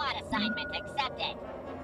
squad assignment accepted.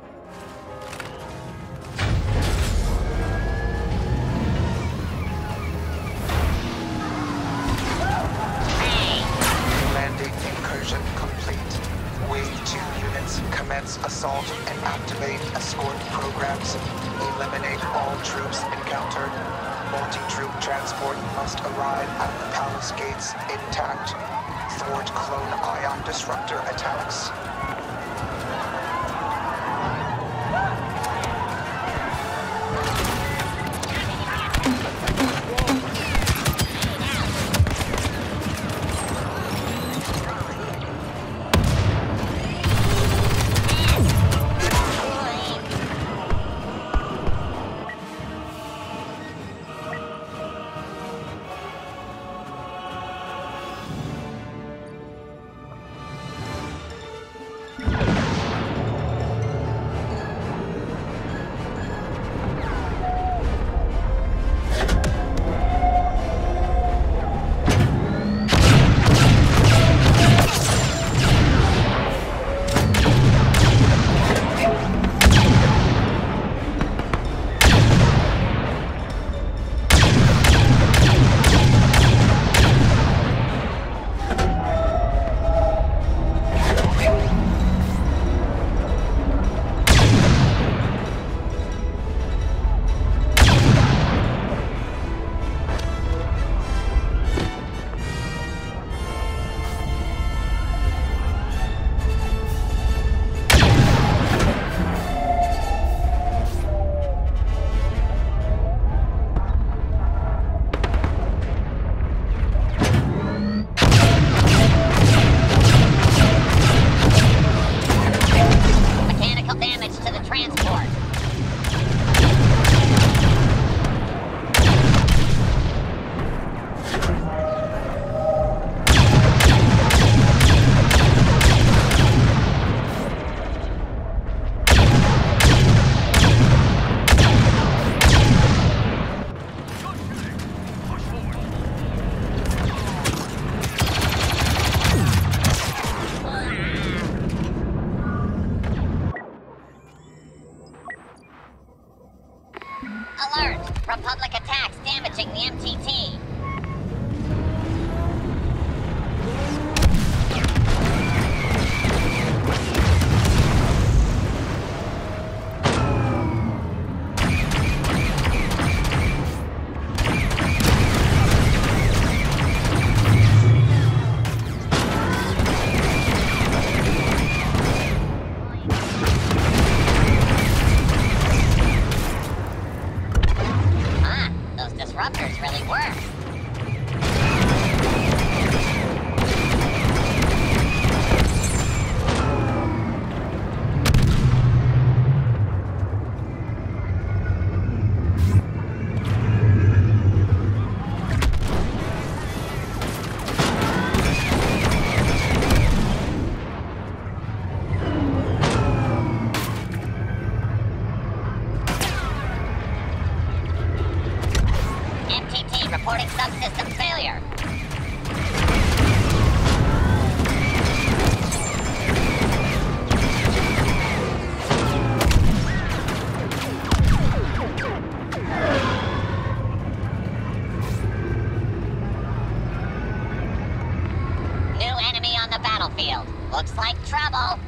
Landing incursion complete. Wave 2 units commence assault and activate escort programs. Eliminate all troops encountered. Multi-troop transport must arrive at the palace gates intact. Thwart clone ion disruptor attacks. Alert! Republic attacks damaging the MTT. Those disruptors really work. MTT reporting subsystem failure. New enemy on the battlefield. Looks like trouble.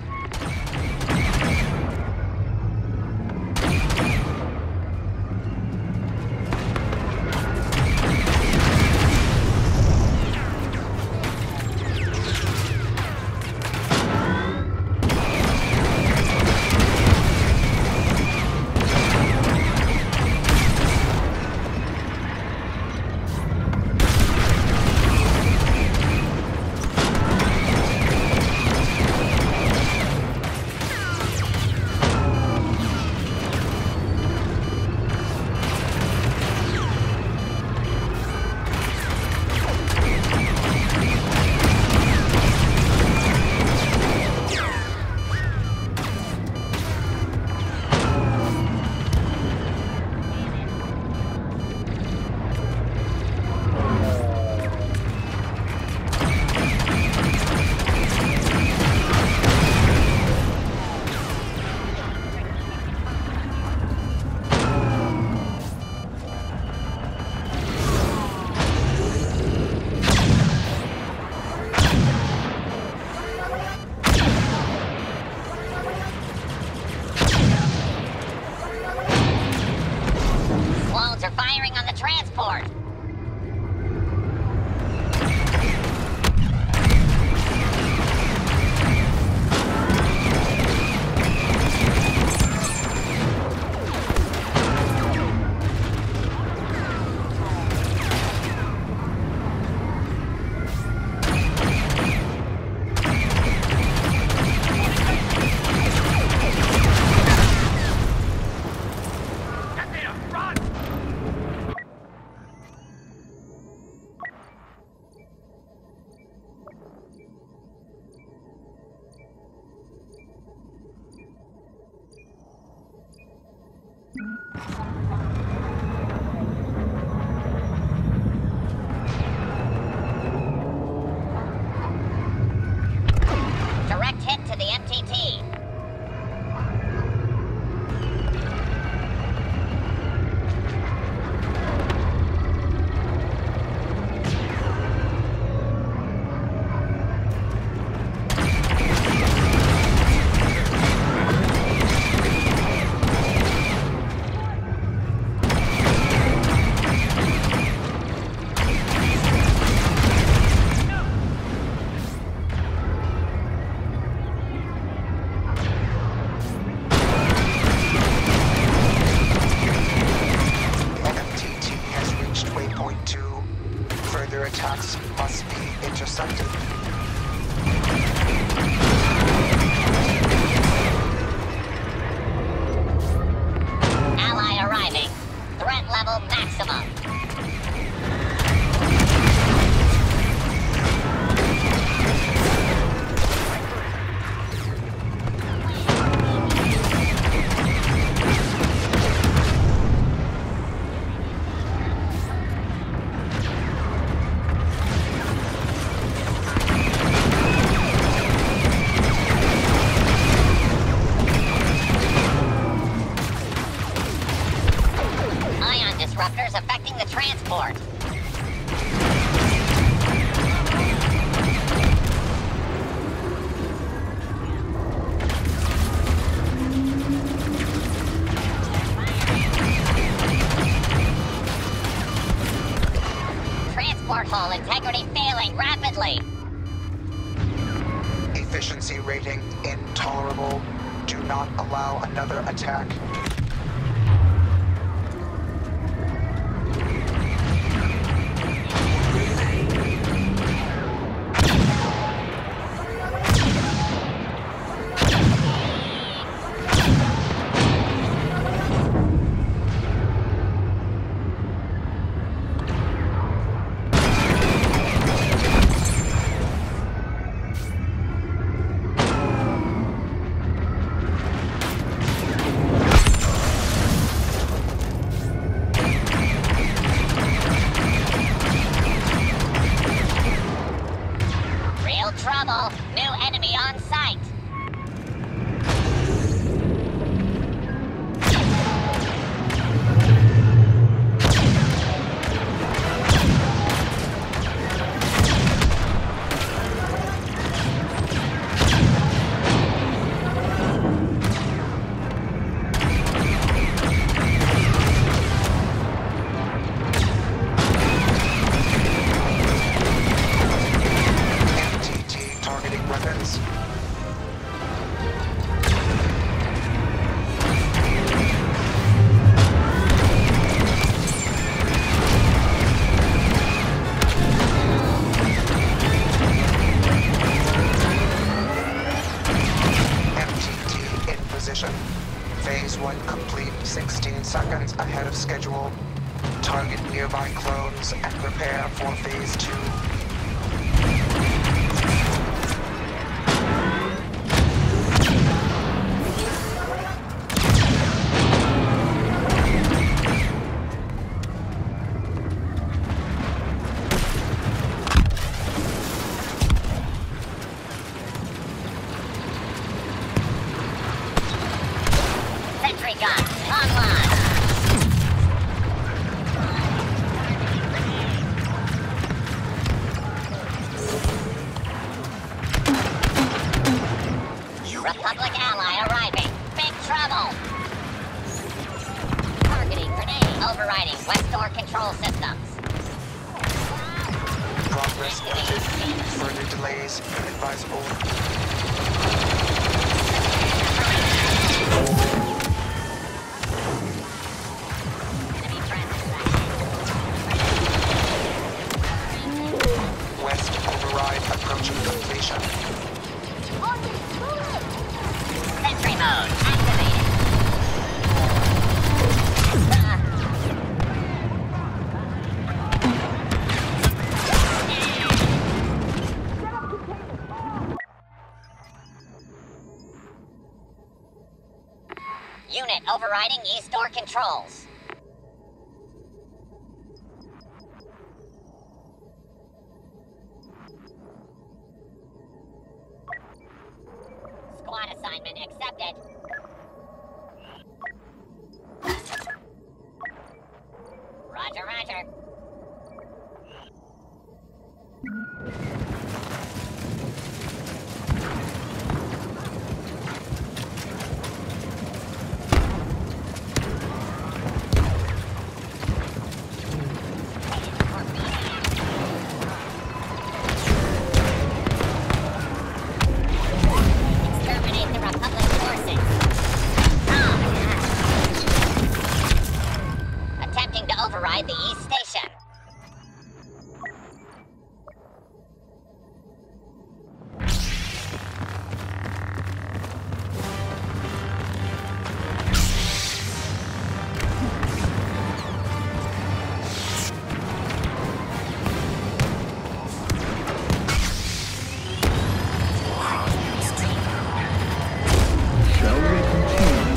Efficiency rating intolerable. Do not allow another attack. Trouble! New enemy on sight! Weapons. MTT in position. Phase 1 complete 16 seconds ahead of schedule. Target nearby clones and prepare for Phase 2. Sentry gun, online! Republic ally arriving. Big trouble! Targeting grenade. Overriding West Door control systems. Progress noted. Further delays inadvisable. Enemy presence. West override approaching completion. Sentry mode activated. Unit overriding East Door controls. Squad assignment accepted. Roger, roger. Exterminate the Republic forces. Attempting to override the East Station. Shall we continue?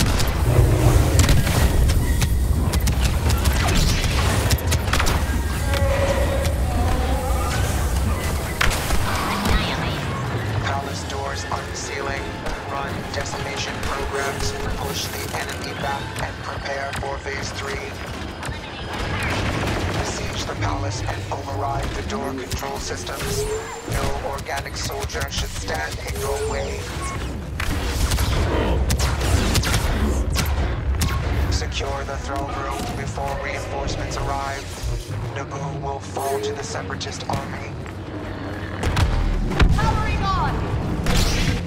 Palace doors unsealing. Run decimation programs. Push the enemy back and prepare for Phase 3. Besiege the palace and override the door control systems. No organic soldier should stand in your way. Secure the throne room before reinforcements arrive. Naboo will fall to the Separatist army. Powering on!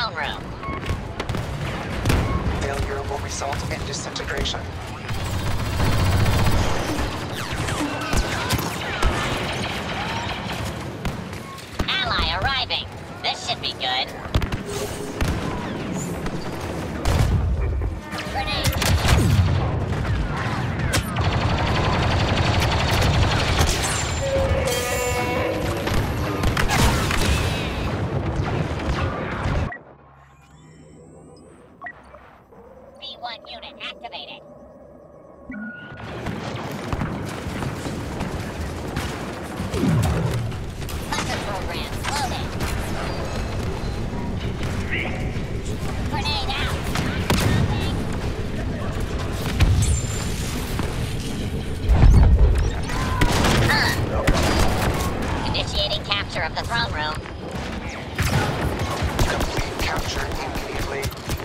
throne room. Failure will result in disintegration. Ally arriving. This should be good. Grenade. B1 unit activated. Thunder program loaded. Grenade out. Initiating capture of the throne room. Complete capture immediately.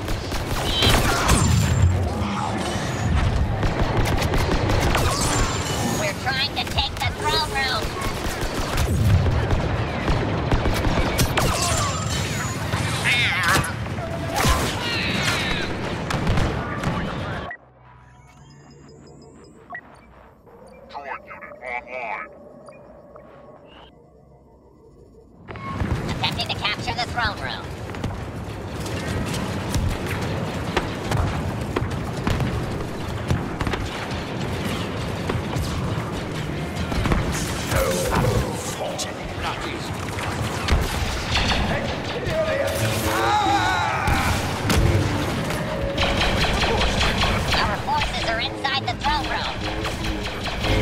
We're trying to take the throne room. Droid unit online. Attempting to capture the throne room. Our forces are inside the throne room.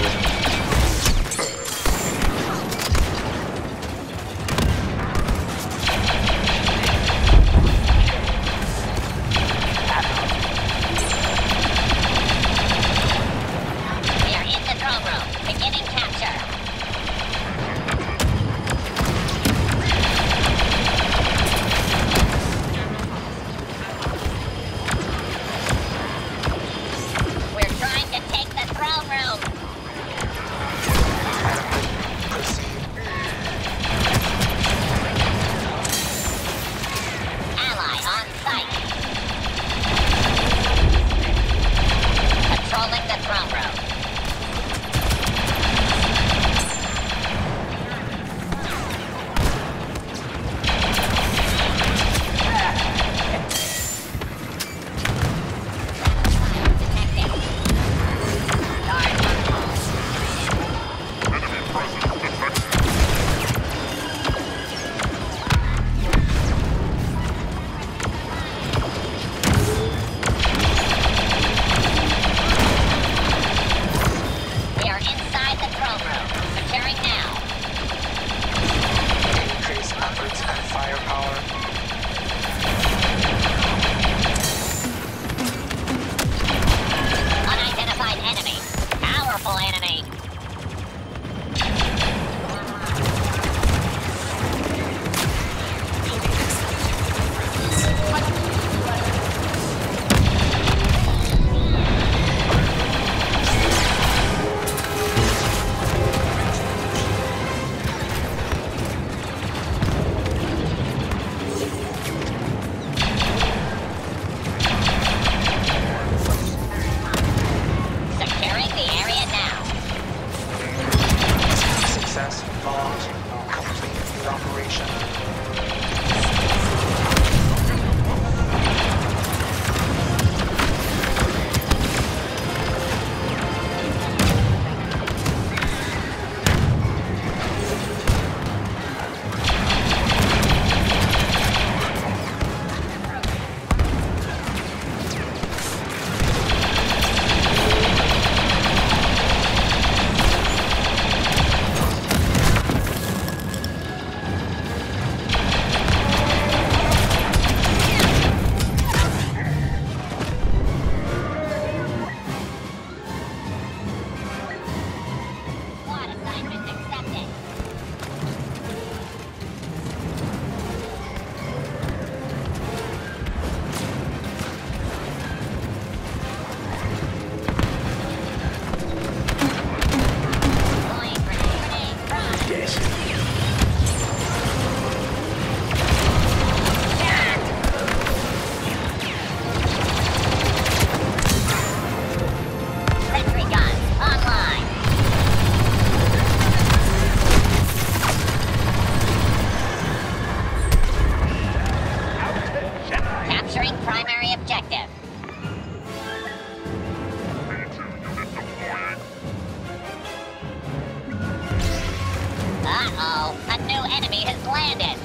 Uh-oh, a new enemy has landed.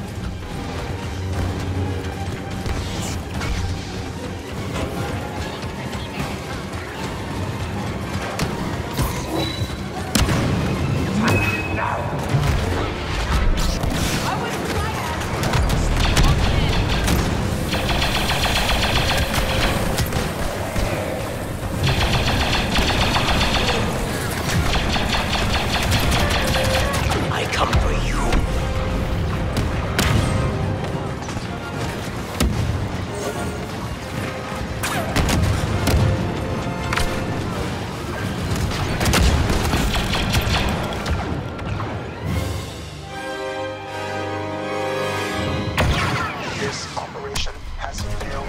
I come for you. This operation has failed.